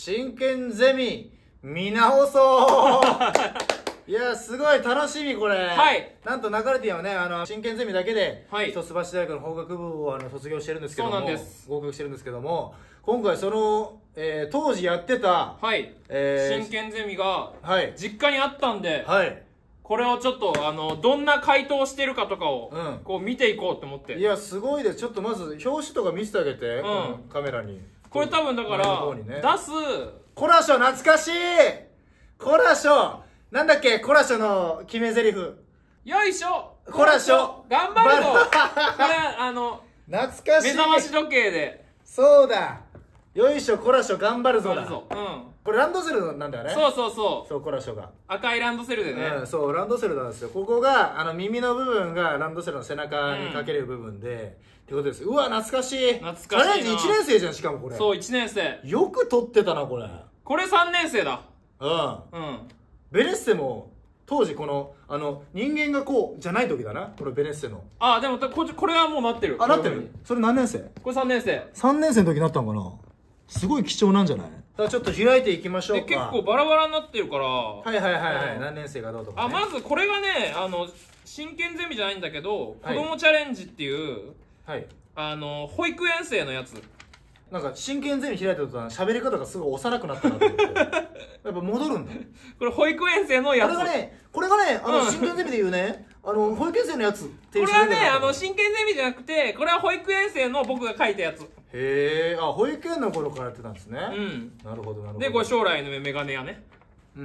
真剣ゼミ見直そういやすごい楽しみこれ。 はい。 なんと中ティはね真剣ゼミだけで、 はい、 一橋大学の法学部を卒業してるんですけども、 そうなんです。 合格してるんですけども、今回その、当時やってた、 はい、真剣ゼミが実家にあったんで、 はい、 これをちょっとどんな回答してるかとかを、こう見ていこうと思って。 いやすごいです。ちょっとまず表紙とか見せてあげて、このカメラに。これ多分だから、ね、出すコラショ懐かしい。コラショなんだっけ、コラショの決め台詞。 よいしょコラショ頑張るぞ。これ懐かしい。 目覚まし時計で。 そうだ、よいしょコラショ頑張るぞだ。これランドセルなんだよね。そうコラショが赤いランドセルでね、 そうランドセルなんですよ。ここが耳の部分がランドセルの背中にかけれる部分で、ってことです。うわ懐かしい。 懐かしいな。 チャレンジ1年生じゃん。しかもこれそう1年生。 よく撮ってたなこれ。 これ3年生だ。 ベネッセも当時この人間がこうじゃない時だな、これベネッセの。でもこれはもうなってる。 なってる。それ何年生？これ 3年生。 3年生の時になったのかな。すごい貴重なんじゃない？さあちょっと開いていきましょうか。 結構バラバラになってるから。 何年生がどうとか、 まずこれがね真剣ゼミじゃないんだけど、子供チャレンジっていう保育園生のやつ。 なんか真剣ゼミ開いた途端喋り方がすごい幼くなったなと思ってやっぱ戻るんだ。 これ保育園生のやつ。 これがね真剣ゼミでいうね保育園生のやつっていう。 これはね真剣ゼミじゃなくて、これは保育園生の僕が書いたやつ。 へえ、保育園の頃からやってたんですね。なるほどなるほど。 でこれ将来のメガネやね。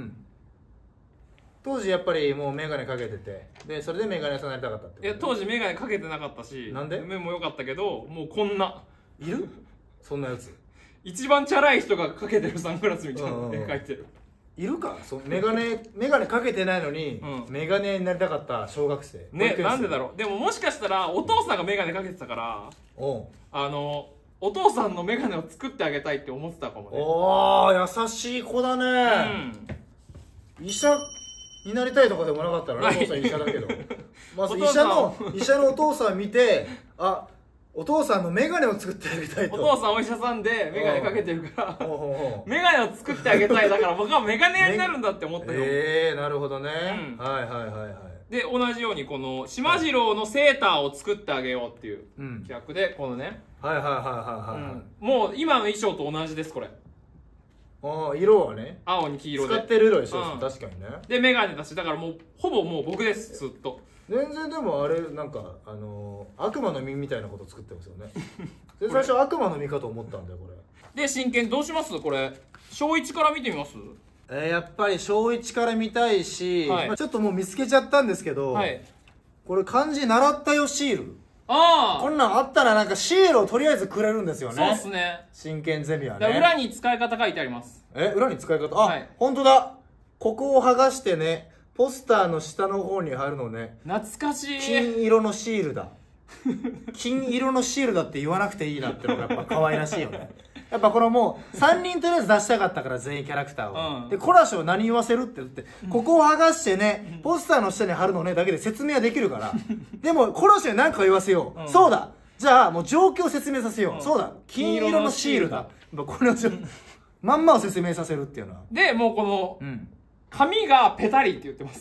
当時やっぱりもうメガネかけてて、でそれでメガネ屋さんになりたかったって。 いや当時メガネかけてなかったし、 なんで？ 目も良かったけど、もうこんないる？そんなやつ一番チャラい人がかけてるサングラスみたいなの描いてる。 いるか？メガネかけてないのに、メガネになりたかった小学生ね。なんでだろう。でももしかしたらお父さんがメガネかけてたから、お父さんのメガネを作ってあげたいって思ってたかもね。 優しい子だね。医者になりたいとかでもなかったらね。お父さん医者だけどまず医者のお父さん見て、お父さんのメガネを作ってあげたいと。 お父さんお医者さんでメガネかけてるからメガネを作ってあげたい。だから僕はメガネ屋になるんだって思ったよ。 なるほどね。 で同じようにこの島次郎のセーターを作ってあげようっていう企画で、このねもう今の衣装と同じです。これ色はね青に黄色で使ってる色でしょ。確かにね。でメガネだし、だからもうほぼもう僕です。ずっと全然。でもあれなんか悪魔の実みたいなこと作ってますよねで最初悪魔の実かと思ったんだよこれ。 で真剣どうします？これ小1から見てみます？ やっぱり小1から見たいし、ちょっともう見つけちゃったんですけど、これ漢字習ったよシール。こんなんあったらなんかシールをとりあえずくれるんですよね。 そうっすね。 真剣ゼミはね。 裏に使い方書いてあります。 裏に使い方。ほんとだ。ここを剥がしてね、ポスターの下の方に貼るのね。 懐かしい。 金色のシールだ金色のシールだって言わなくていいなってのがやっぱ可愛らしいよね。やっぱこのもう3人とりあえず出したかったから、全員キャラクターを、でコラショ何言わせるって言って、ここを剥がしてね、ポスターの下に貼るのねだけで説明はできるからでもコラショに何か言わせよう、そうだ、じゃあもう状況を説明させよう、そうだ、金色のシールだ、これをまんまを説明させるっていうのは。 でもうこの紙がペタリって言ってます。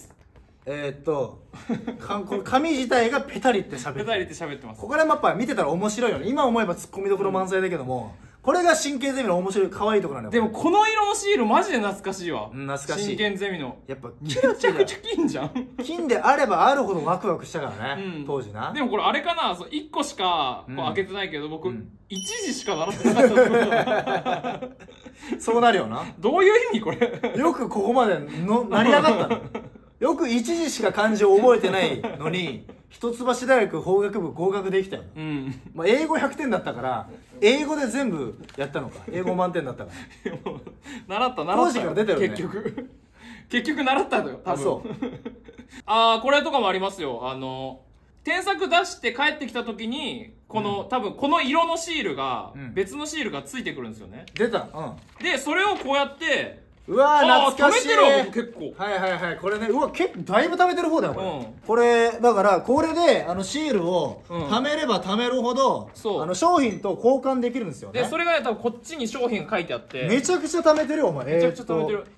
紙自体がペタリって喋ってます。 ここらやっぱ見てたら面白いよね。今思えばツッコミどころ満載だけども、これが真剣ゼミの面白い可愛いところなんだよ。 でもこの色のシールマジで懐かしいわ。 懐かしい。 真剣ゼミのやっぱめちゃくちゃ金じゃん。 金であればあるほどワクワクしたからね、当時な。 でもこれあれかな、1個しか開けてないけど、僕1時しか習ってなかった。 そうなるよな。 どういう意味これ。 よくここまで成り上がったの。よく1時しか漢字を覚えてないのに一橋大学法学部合格できたよ。英語100点だったから英語で全部やったのか。英語満点だったから習った当時から出てるね。 結局習ったのよ多分。これとかもありますよ。添削出して帰ってきた時にこの、多分この色のシールが、別のシールがついてくるんですよね。 出た。 でそれをこうやってうわー懐かしい。 貯めてるわ僕結構。 はいはいはい。これね、うわ結構だいぶ貯めてる方だよこれ。これだからこれでシールを貯めれば貯めるほど、商品と交換できるんですよね。 でそれが多分こっちに商品書いてあって、 めちゃくちゃ貯めてるよお前。 めちゃくちゃ貯めてる。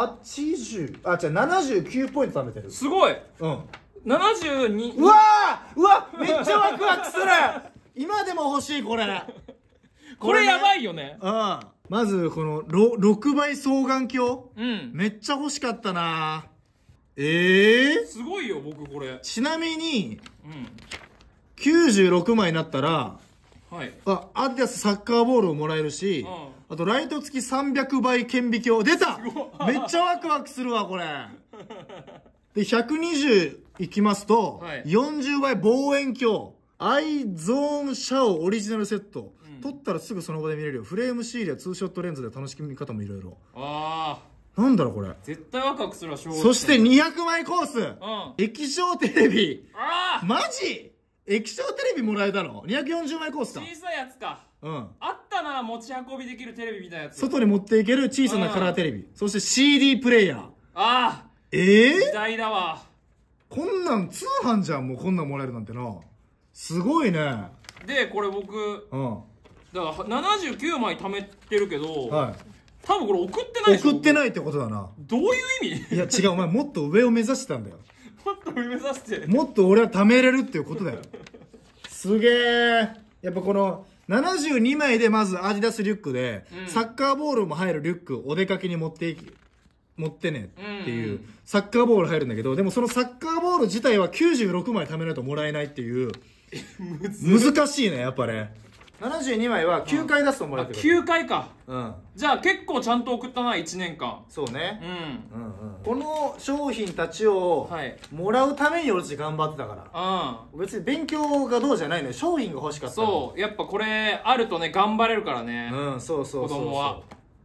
80、あ、じゃあ79ポイント貯めてる。 すごい。72。 うわー、うわ、めっちゃワクワクする。今でも欲しいこれ。 これやばいよね。 まずこの6倍双眼鏡、めっちゃ欲しかったな。 すごいよ僕これ。 ちなみに、96枚になったら、アディダスサッカーボールをもらえるし、あとライト付き300倍顕微鏡出た。めっちゃワクワクするわこれ。で120いきますと、40倍望遠鏡アイゾーンシャオオリジナルセット、撮ったらすぐその場で見れるよ。フレームシールやツーショットレンズで楽しみ方もいろいろ。なんだろうこれ。 絶対ワクワクするわ。 そして200枚コース、液晶テレビ。マジ液晶テレビもらえたの。240枚コースか。 小さいやつか。あったな、持ち運びできるテレビみたいなやつ。 外に持っていける小さなカラーテレビ。そして CD プレイヤー。 時代だわ。 こんなん通販じゃん。もうこんなんもらえるなんてな。すごいね。 でこれ僕だから79枚貯めてるけど、多分これ送ってないでしょ。 送ってないってことだな。 どういう意味？ いや違う、お前もっと上を目指してたんだよ。 もっと上目指して。 もっと俺は貯めれるっていうことだよ。すげえ。やっぱこの72枚でまずアディダスリュックで、サッカーボールも入るリュックお出かけに持ってねっていう、サッカーボール入るんだけど、でもそのサッカーボール自体は96枚貯めないともらえないっていう難しいねやっぱね。72枚は9回出すともらえてる。 9回か。じゃあ結構ちゃんと送ったな1年間。 そうね。この商品たちをもらうために俺たち頑張ってたから。別に勉強がどうじゃないのよ。商品が欲しかった。 そうやっぱこれあるとね頑張れるからね。 そうそうそう。子供は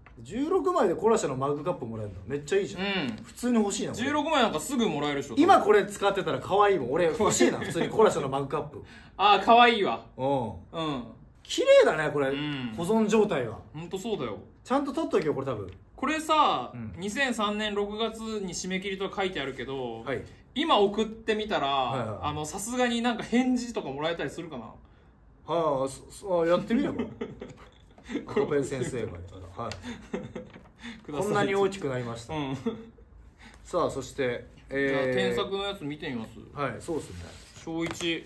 16枚でコラシャのマグカップもらえるのめっちゃいいじゃん。普通に欲しいな。 16枚なんかすぐもらえるでしょ。 今これ使ってたら可愛いもん。俺欲しいな普通にコラシャのマグカップ。 可愛いわ。 綺麗だねこれ。保存状態がほんとそうだよ。 ちゃんと取っとけよこれ。多分これさ、2003年6月に締め切りと書いてあるけど、今送ってみたらさすがになんか返事とかもらえたりするかな。 やってみれば。赤ペン先生がいたらこんなに大きくなりました。さあそして添削のやつ見てみます。 そうですね。 小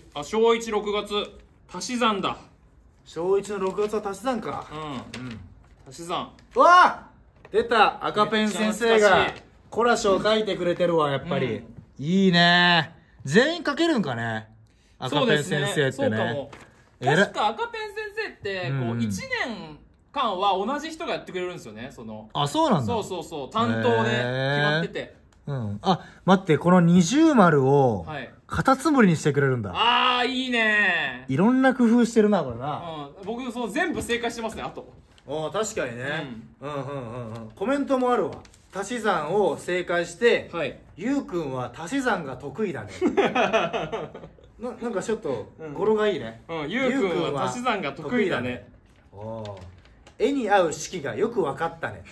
1 6月足し算だ。 小1の6月は足し算か。 足し算。 うわ出た。赤ペン先生がコラシを書いてくれてるわやっぱり。いいね。全員書けるんかね赤ペン先生ってね。 確か赤ペン先生ってこう1年間は同じ人がやってくれるんですよね。 そうなんだ。 そう担当で決まってて。 待って、この20丸をカタツムリにしてくれるんだ。 いいね。 いろんな工夫してるなこれな。 僕全部正解してますね。あと確かにね。コメントもあるわ。足し算を正解してゆうくんは足し算が得意だね。なんかちょっと語呂がいいね。 ゆうくんは足し算が得意だね。 絵に合う式がよく分かったね。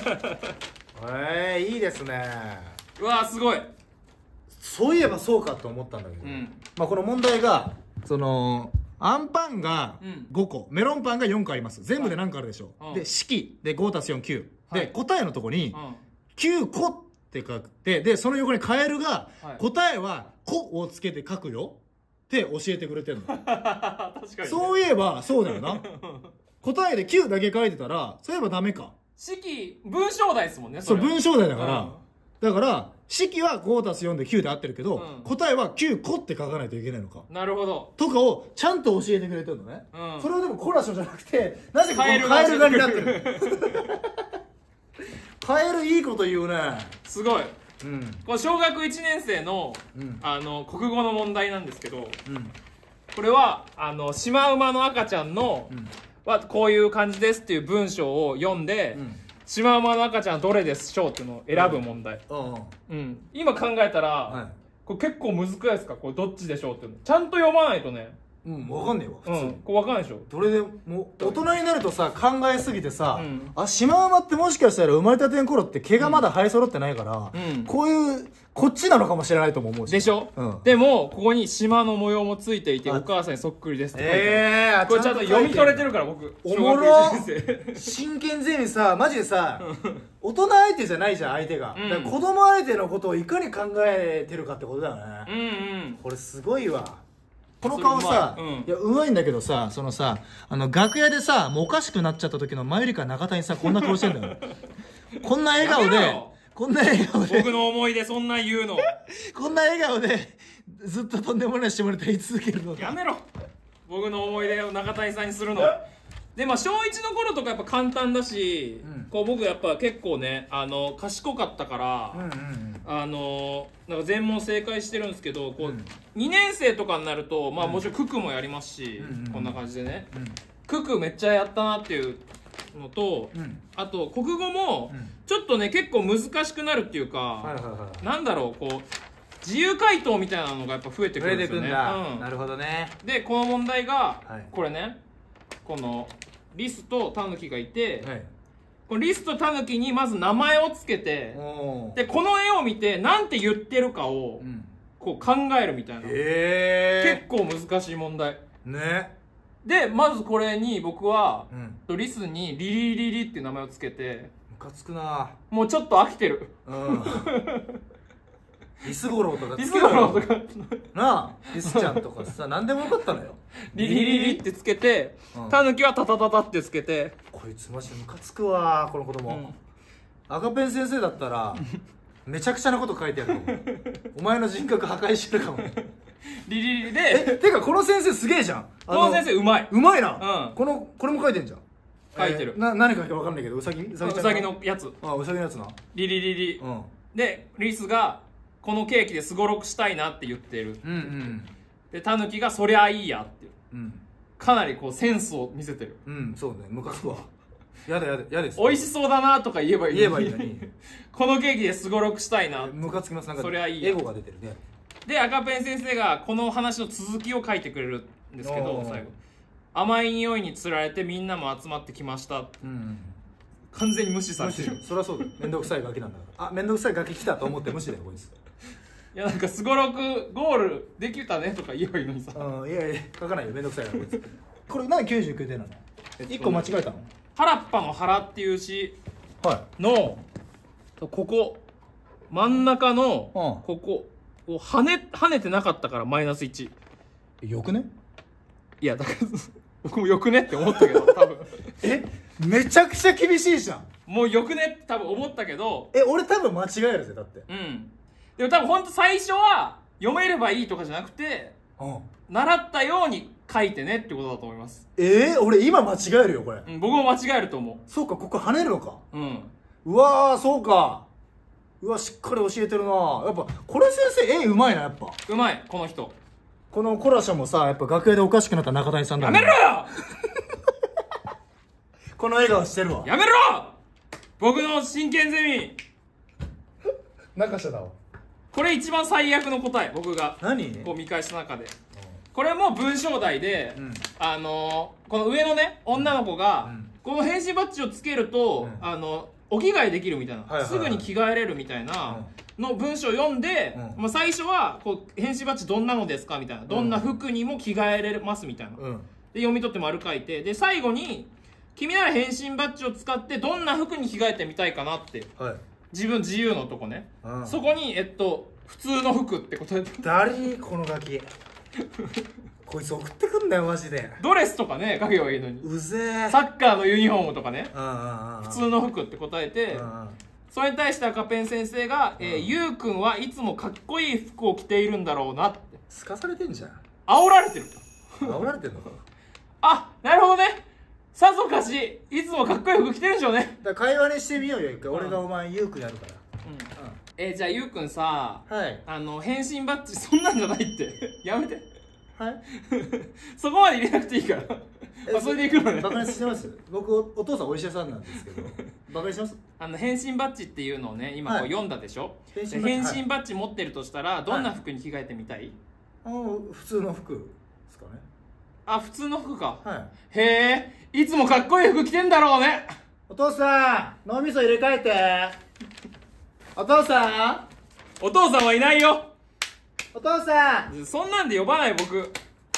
いいですね。 うわすごい。 そういえばそうかと思ったんだけど、この問題がアンパンが5個、メロンパンが4個あります。全部で何個あるでしょう。で式で 5+4=9 で答えのとこに9個って書くで、その横にカエルが答えは「個」をつけて書くよって教えてくれてるの。確かに。そういえばそうだよな。答えで9だけ書いてたらそういえばダメか。 式文章題ですもんね。 そう文章題だから式は 5+4 で9で合ってるけど、答えは9個って書かないといけないのか。 なるほど。 とかをちゃんと教えてくれてるのね。それはでもコラショじゃなくてなぜかカエル画になってる。カエルいいこと言うね。すごい。 これ小学1年生の国語の問題なんですけど、これはシマウマの赤ちゃんのはこういう感じですっていう文章を読んで、シマウマの赤ちゃんはどれでしょうっていうのを選ぶ問題。今考えたらこれ結構難しいですか。これどっちでしょうっていうのちゃんと読まないとね。 分かんねえわ普通に、 これ分かんないでしょ。 どれでも大人になるとさ考えすぎてさ、シマウマってもしかしたら生まれたての頃って毛がまだ生え揃ってないから、こういうこっちなのかもしれないとも思うしでしょ、でもここに島の模様もついていてお母さんにそっくりですって書いてある。これちゃんと読み取れてるから僕。 おもろ。真剣ゼミさマジでさ大人相手じゃないじゃん相手が、だから子供相手のことをいかに考えてるかってことだよね。これすごいわ。この顔さ、いやうまいんだけどさ、そのさ楽屋でさもうおかしくなっちゃった時のマユリカ中谷さこんな顔してんだよ。こんな笑顔でこんな笑顔で僕の思い出そんな言うのこんな笑顔でずっととんでもない下ネタ言い続けるの。 やめろ、僕の思い出を中谷さんにするの。でまあ小1の頃とかやっぱ簡単だし、こう僕やっぱ結構ね賢かったから、なんか全問正解してるんですけど、こう2年生とかになるとまあもちろん九九もやりますし、こんな感じでね、九九めっちゃやったなっていうのと、あと国語もちょっとね結構難しくなるっていうか、なんだろう、こう自由回答みたいなのがやっぱ増えてくるんですよね。 なるほどね。 でこの問題がこれね、このリスとタヌキがいて、このリスとタヌキにまず名前をつけて、でこの絵を見てなんて言ってるかをこう考えるみたいな、結構難しい問題ね。 でまずこれに僕は、リスにリリリリっていう名前をつけて、 ムカつくな。 もうちょっと飽きてる。 リスゴロウとかリスゴロウとかなあ、リスちゃんとかさ何でもよかったのよ。 リリリリってつけて、タヌキはタタタタってつけて。 こいつマジでムカつくわこの子供。赤ペン先生だったらめちゃくちゃなこと書いてやるかも。お前の人格破壊してるかも。 リリリでてかこの先生すげえじゃん。 この先生うまい。 うまいな。これも書いてんじゃん。 書いてる。 何書いてわかんないけど、ウサギのやつ。 あ、ウサギのやつな。 リリリリ。でリスがこのケーキですごろくしたいなって言ってる。でタヌキがそりゃいいやって。かなりこうセンスを見せてる。 そうね、ムカつくわ。やだです。 美味しそうだなとか言えばいいのに。このケーキですごろくしたいな。 ムカつきます。なんかそりゃいいエゴが出てるね。 で赤ペン先生がこの話の続きを書いてくれるんですけど、最後甘い匂いにつられてみんなも集まってきました。完全に無視されてる。 そりゃそうだよ。めんどくさいガキなんだから。あ、めんどくさいガキ来たと思って無視だよこいつ。 いやなんかすごろくゴールできたねとか言えばいいのにさ。 いや書かないよ、めんどくさいからこいつ。これ何99点なの？1個間違えたの？ 原っぱの原っていう詩のここ真ん中のここを跳ねてなかったからマイナス1。 よくね？ いやだから僕もよくねって思ったけど多分めちゃくちゃ厳しいじゃん。 もうよくねって多分思ったけど、 俺多分間違えるぜだって。 でも多分ほんと最初は読めればいいとかじゃなくて、習ったように書いてねってことだと思います。 俺今間違えるよこれ。 僕も間違えると思う。 そうか、ここ跳ねるのか。うわー、そうか。うわ、しっかり教えてるな。やっぱこれ先生うまいな。やっぱうまい。この人、 このコラシャもさ、やっぱ楽屋でおかしくなった中谷さんだ。 やめろよこの笑顔してるわ。 やめろ僕の真剣ゼミ中下だわ。 これ一番最悪の答え。僕がこう見返した中で、これも文章題で、この上のね女の子が、この変身バッジをつけると、お着替えできるみたいな、すぐに着替えれるみたいなの文章を読んで、最初はこう変身バッジどんなのですかみたいな、どんな服にも着替えれますみたいな、で読み取って丸書いて、で最後に君なら変身バッジを使ってどんな服に着替えてみたいかなって、自由のとこね、そこに普通の服って答えて。 誰このガキこいつ送ってくんだよマジで。 ドレスとかね書けばいいのに。 うぜえ。 サッカーのユニフォームとかね、普通の服って答えて、それに対して赤ペン先生が、ゆうくんはいつもかっこいい服を着ているんだろうなって。 すかされてんじゃん。 煽られてる煽られてんのか。 あ、なるほどね。さぞかしいつもかっこいい服着てるんでしょうね。 だから会話にしてみようよ一回。俺がお前ゆうくんやるから。 じゃあゆうくんさ、変身バッジそんなんじゃないってやめて。そこまで入れなくていいから。それでいくのね。 バカにしてます？僕お父さんお医者さんなんですけど。バカにしてます？ 変身バッジっていうのをね今こう読んだでしょ。変身バッジ持ってるとしたらどんな服に着替えてみたい？ 普通の服ですかね。 あ、普通の服か。 はへえ、いつもかっこいい服着てんだろうね。 お父さん、脳みそ入れ替えて。お父さん、 お父さんはいないよ。 お父さん、 そんなんで呼ばない僕。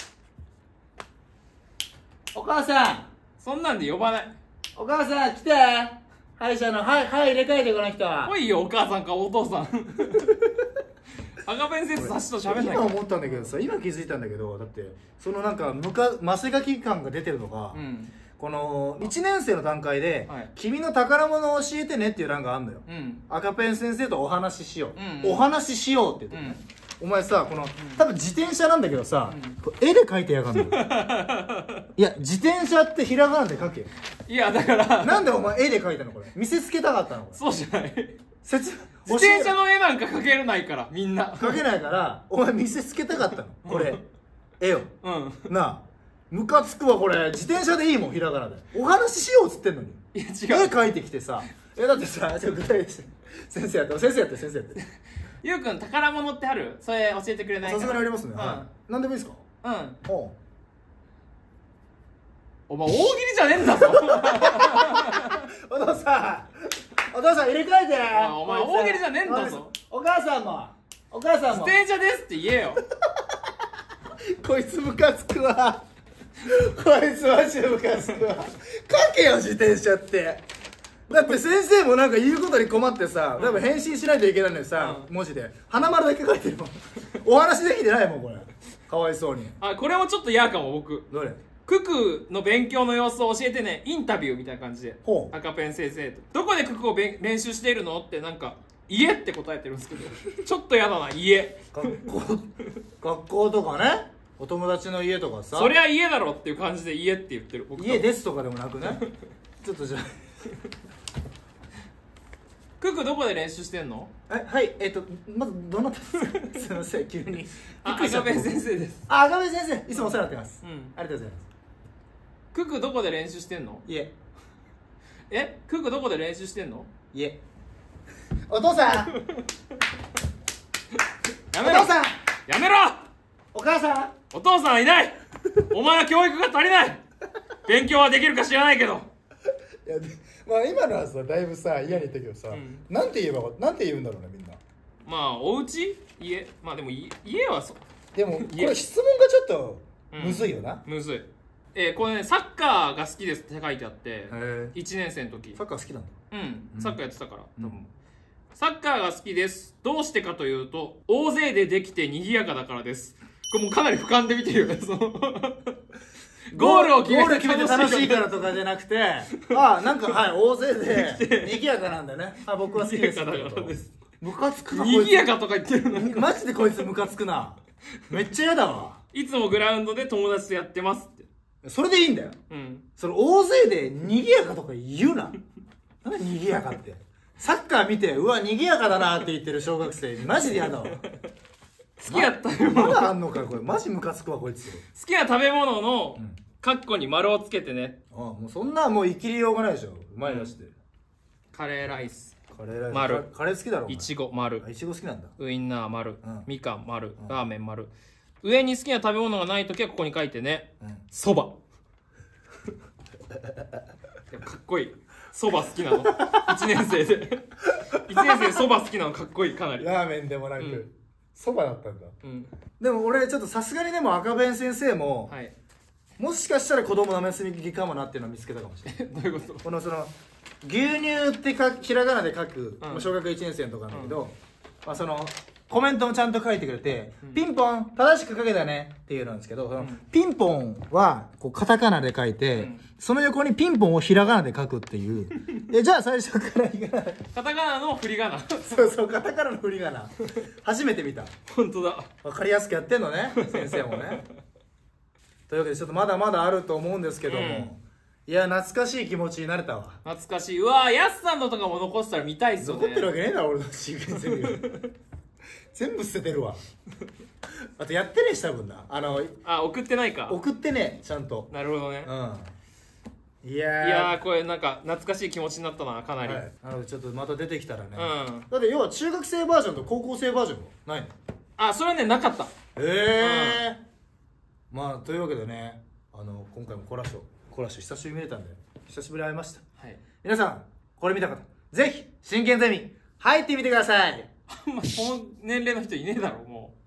お母さん、 そんなんで呼ばない。 お母さん来て。歯医者の歯入れ替えてこの人は。 来いよ、お母さんかお父さん。赤ペン先生差しと喋んないか今思ったんだけどさ、今気づいたんだけど、だってそのなんかマセガキ感が出てるのが、 うん、 この1年生の段階で、 はい、 君の宝物を教えてねっていう欄があるのよ、 うん、赤ペン先生とお話ししよう、 うんうん、 お話ししようって言って、お前さ、この、多分自転車なんだけどさ、 うん、 絵で描いてやがんのよ。いや、自転車ってひらがなで描け。 いや、だからなんでお前絵で描いたのこれ。見せつけたかったのこれ。 そうじゃない。 自転車の絵なんか描けないから、みんな。 描けないから、お前見せつけたかったの。これ。絵を。 うん。 なあ。ムカつくわ、これ。自転車でいいもん、ひらがなで。お話ししようっつってんのに。 いや、違う。 絵描いてきてさ。だってさ、具体的に。先生やって、先生やって、先生やって。 ゆうくん、宝物ってある？それ教えてくれないかな。 さすがにありますね。はい。なんでもいいですか？ うん。 お前、大喜利じゃねえんだぞ。 お父さん、お父さん入れ替えて。 お前、大喜利じゃねえんだぞ。 お母さんも。お母さんも。 自転車ですって言えよ。 こいつムカつくわ。こいつマジでムカつくわ。書けよ、自転車って。だって先生もなんか言うことに困ってさ、多分返信しないといけないのにさ、文字で花丸だけ書いてるもん。お話できてないもん、これ。かわいそうに。 あ、これもちょっと嫌かも、僕。 どれ？ 九九の勉強の様子を教えてね、インタビューみたいな感じで。 ほう。 赤ペン先生と。どこで九九を練習しているのってなんか、家って答えてるんですけど、ちょっと嫌だな、家。 学校とかね、お友達の家とかさ。 そりゃ家だろっていう感じで家って言ってる。 家ですとかでもなくね。ちょっとじゃあ。 ククどこで練習してんの？ はい、まずどなたですか？すいません、急に。 赤ペン先生です。 赤ペン先生、いつもお世話になってます。 うん。 ありがとうございます。 ククどこで練習してんの？ 家。 ククどこで練習してんの？ 家。お父さん。 やめろ。 お父さん。 やめろ。 お母さん。 お父さんはいない。お前は教育が足りない。勉強はできるか知らないけど。 いや、まあ今のはさ、だいぶさ、嫌に言ったけどさ、なんて言うんだろうね、みんな。 まあ、お家？家？まあでも家はそう。 でも、これ質問がちょっと、むずいよな。 むずい。これね、サッカーが好きですって書いてあって、1年生の時。 サッカー好きなんだ。 うん、サッカーやってたから、多分。サッカーが好きです。どうしてかというと、大勢でできて賑やかだからです。これもうかなり俯瞰で見てるよね、その。ゴールを決めて楽しいからとかじゃなくて、なんか、はい、大勢で、賑やかなんだね。僕は好きですってこと。ムカつくな。 賑やかとか言ってるの。 マジでこいつムカつくな。めっちゃ嫌だわ。 いつもグラウンドで友達とやってますって。 それでいいんだよ。 うん。 その大勢で賑やかとか言うな。なんで賑やかって。サッカー見て、うわ、賑やかだなって言ってる小学生、マジで嫌だわ。好きな食べ物。 まだあんのか、これ。マジムカつくわ、こいつ。 好きな食べ物の、カッコに丸をつけてね。 もうそんなもう生きりようがないでしょ。前出して。 カレーライス。 カレーライス。 丸。 カレー好きだろ。 いちご丸。 いちご好きなんだ。 ウインナー丸。みかん丸。ラーメン丸。上に好きな食べ物がないときはここに書いてね。そば。かっこいい。そば好きなの。1年生で。1年生でそば好きなのかっこいい、かなり。 ラーメンでもなく、そばだったんだ。でも俺ちょっとさすがにでも赤弁先生も、もしかしたら子供なめすぎかもなっていうのを見つけたかもしれない。 どういうこと？ この牛乳ってひらがなで書く、小学1年生のとかなんだけど、コメントもちゃんと書いてくれて、ピンポン正しく書けたねっていうのなんですけど、ピンポンはこうカタカナで書いて、その横にピンポンをひらがなで書くっていう。じゃあ最初からカタカナの振り仮名。 そう、カタカナの振り仮名。初めて見た。 本当だ。 わかりやすくやってんのね、先生もね。というわけでちょっとまだまだあると思うんですけども、いや、懐かしい気持ちになれたわ。 懐かしい。うわぁ、ヤスさんのとかも残したら見たいっすよね。 残ってるわけねえな、俺のシークエンス全部捨ててるわ。あとやってねえし、多分な。 送ってないか。 送ってねえ、ちゃんと。 なるほどね。 いやー、これなんか懐かしい気持ちになったな、かなり。 ちょっとまた出てきたらね。だって要は中学生バージョンと高校生バージョンもないの？ それはね、なかった。 まあ、というわけでね、 今回もコラショ久しぶりに見れたんで久しぶりに会いました。 はい。 皆さんこれ見た方ぜひ真剣ゼミ入ってみてください。 あんまこの年齢の人いねえだろもう。